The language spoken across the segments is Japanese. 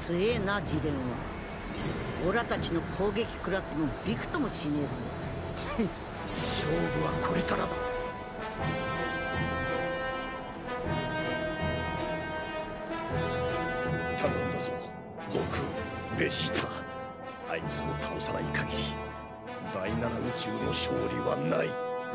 強えなジレンは。オラたちの攻撃食らってもびくともしねえぞ。 勝負はこれからだ。頼んだぞ、悟空、ベジータ。あいつを倒さない限り第七宇宙の勝利はない。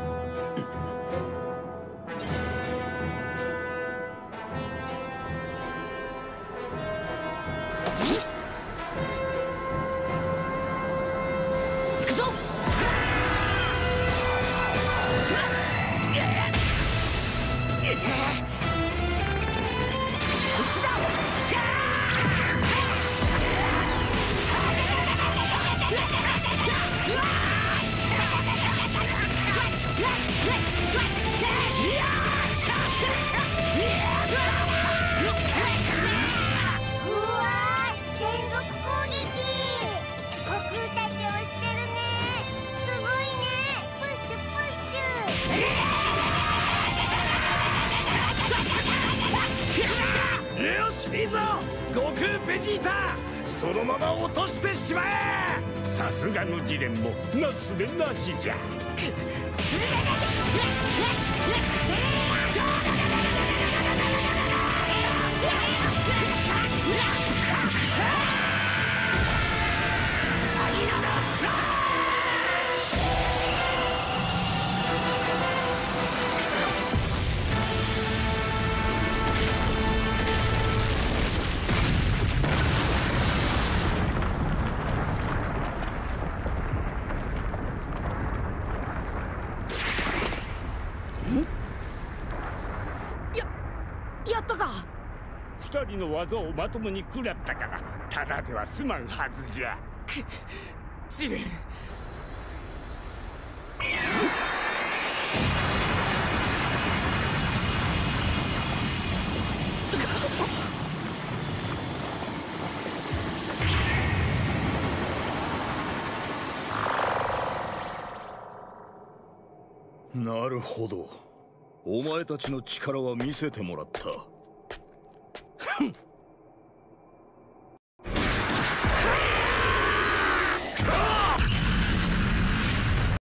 いいぞ悟空ベジータ、そのまま落としてしまえ。さすがのジレンもなすでなしじゃ。 やったか。 二人の技をまともに食らったからただでは済まんはずじゃ。 ジレン。 なるほど、お前たちの力は見せてもらった。